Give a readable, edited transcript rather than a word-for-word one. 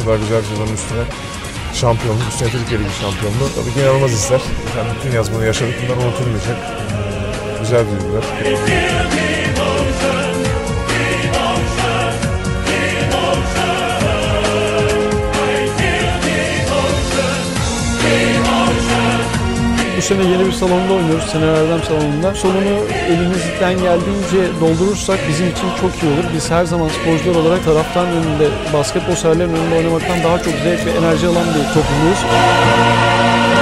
kadar güzel bir sezonun üstüne şampiyonluk, üstüne Türkiye Ligi şampiyonluğu. Tabii ki inanılmaz hisler. Yani bütün yaz bunu yaşadık, bunlar unutulmayacak. Güzel duygular. Bu sene yeni bir salonda oynuyoruz, Sener Erdem salonunda. Salonu elimizden geldiğince doldurursak bizim için çok iyi olur. Biz her zaman sporcular olarak taraftarın önünde, basketbol severlerin önünde oynamaktan daha çok zevk ve enerji alan bir topluluğuz.